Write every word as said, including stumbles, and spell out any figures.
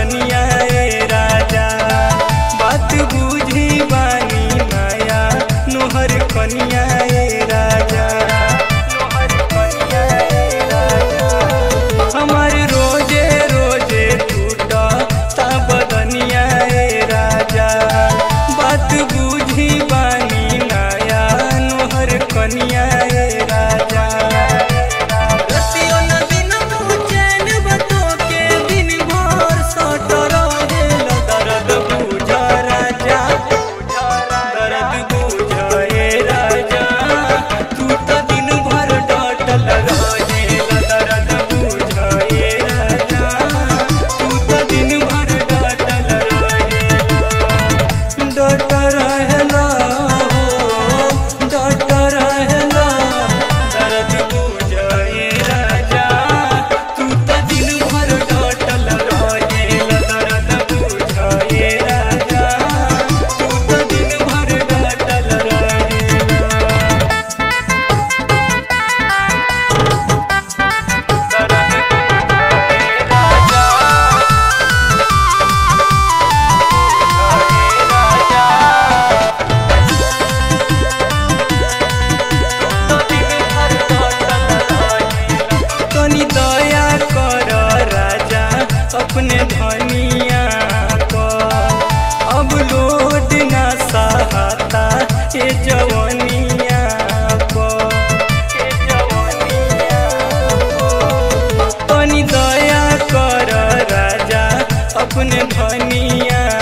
बदनिया ए राजा बात बुझी बानी नया नोहर कनिया ए राजा नोहर कनिया ए राजा हमार रोजे रोजे टूटा ता बदनिया ए राजा बात बुझी बानी नया नोहर कनिया ए राजा अपने धनिया को अब लोड ना सहाता ए जवानिया को ए जवानिया को तनी दया कर राजा अपने धनिया